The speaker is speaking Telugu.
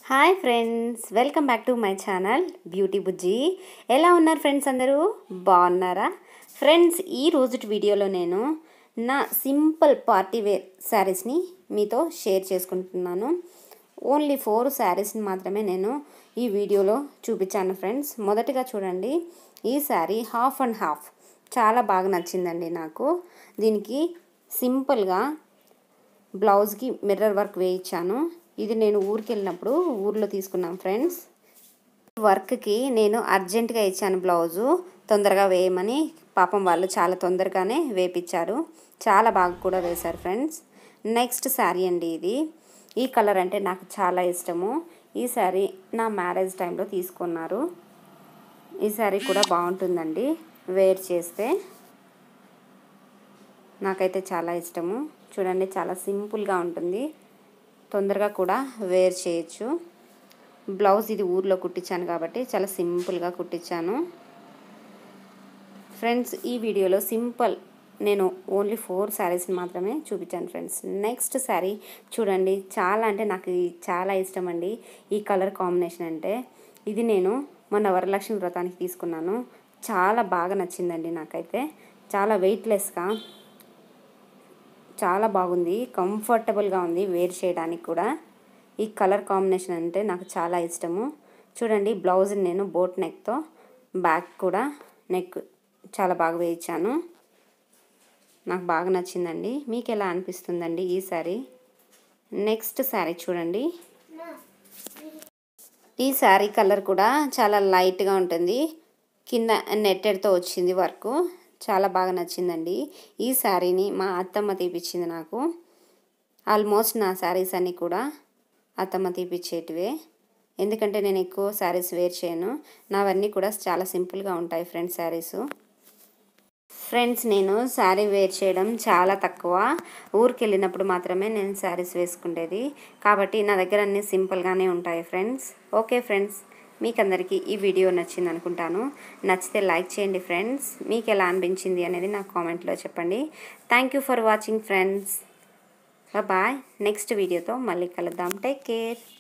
Hi friends, welcome back to my channel beauty Bujji. ఎలా ఉన్నారు ఫ్రెండ్స్? అందరూ బాగున్నారా? ఫ్రెండ్స్, ఈ రోజు వీడియోలో నేను నా సింపుల్ పార్టీ వేర్ శారీస్ని మీతో షేర్ చేసుకుంటున్నాను. ఓన్లీ 4 శారీస్ని మాత్రమే నేను ఈ వీడియోలో చూపించాను ఫ్రెండ్స్. మొదటిగా చూడండి, ఈ శారీ హాఫ్ అండ్ హాఫ్ చాలా బాగా నచ్చిందండి నాకు. దీనికి సింపుల్గా బ్లౌజ్కి మిర్రర్ వర్క్ వేయించాను. ఇది నేను ఊరికి వెళ్ళినప్పుడు ఊర్లో తీసుకున్నాను ఫ్రెండ్స్. వర్క్కి నేను అర్జెంటుగా ఇచ్చాను బ్లౌజు, తొందరగా వేయమని. పాపం వాళ్ళు చాలా తొందరగానే వేపించారు, చాలా బాగా కూడా వేశారు ఫ్రెండ్స్. నెక్స్ట్ శారీ అండి ఇది. ఈ కలర్ అంటే నాకు చాలా ఇష్టము. ఈ శారీ నా మ్యారేజ్ టైంలో తీసుకున్నారు. ఈ శారీ కూడా బాగుంటుందండి వేర్ చేస్తే, నాకైతే చాలా ఇష్టము. చూడండి, చాలా సింపుల్గా ఉంటుంది, తొందరగా కూడా వేర్ చేయొచ్చు. బ్లౌజ్ ఇది ఊర్లో కుట్టించాను కాబట్టి చాలా సింపుల్గా కుట్టించాను ఫ్రెండ్స్. ఈ వీడియోలో సింపుల్ నేను ఓన్లీ 4 శారీస్ని మాత్రమే చూపించాను ఫ్రెండ్స్. నెక్స్ట్ శారీ చూడండి, చాలా అంటే నాకు చాలా ఇష్టం అండి ఈ కలర్ కాంబినేషన్ అంటే. ఇది నేను మొన్న వరలక్ష్మి వ్రతానికి తీసుకున్నాను. చాలా బాగా నచ్చిందండి నాకైతే. చాలా వెయిట్లెస్గా చాలా బాగుంది, కంఫర్టబుల్గా ఉంది వేర్ చేయడానికి కూడా. ఈ కలర్ కాంబినేషన్ అంటే నాకు చాలా ఇష్టము. చూడండి, బ్లౌజ్ నేను బోట్ నెక్తో, బ్యాక్ కూడా నెక్ చాలా బాగా వేయించాను. నాకు బాగా నచ్చిందండి. మీకు ఎలా అనిపిస్తుందండి ఈ శారీ? నెక్స్ట్ శారీ చూడండి, ఈ శారీ కలర్ కూడా చాలా లైట్గా ఉంటుంది, కింద నెట్టెడ్తో వచ్చింది వర్క్. చాలా బాగా నచ్చిందండి. ఈ శారీని మా అత్తమ్మ తీపిచ్చింది నాకు. ఆల్మోస్ట్ నా శారీస్ అన్నీ కూడా అత్తమ్మ తీపిచ్చేటివే, ఎందుకంటే నేను ఎక్కువ శారీస్ వేర్ చేయను. నావన్నీ కూడా చాలా సింపుల్గా ఉంటాయి ఫ్రెండ్స్ శారీస్. ఫ్రెండ్స్, నేను శారీ వేర్ చేయడం చాలా తక్కువ. ఊరికి వెళ్ళినప్పుడు మాత్రమే నేను శారీస్ వేసుకునేది, కాబట్టి నా దగ్గర అన్నీ సింపుల్గానే ఉంటాయి ఫ్రెండ్స్. ఓకే ఫ్రెండ్స్, మీకు అందరికీ ఈ వీడియో నచ్చింది అనుకుంటాను. నచ్చితే లైక్ చేయండి ఫ్రెండ్స్. మీకు ఎలా అనిపించింది అనేది నాకు కామెంట్లో చెప్పండి. Thank you for watching friends. Bye. Next వీడియోతో మళ్ళీ కలుద్దాం. Take care.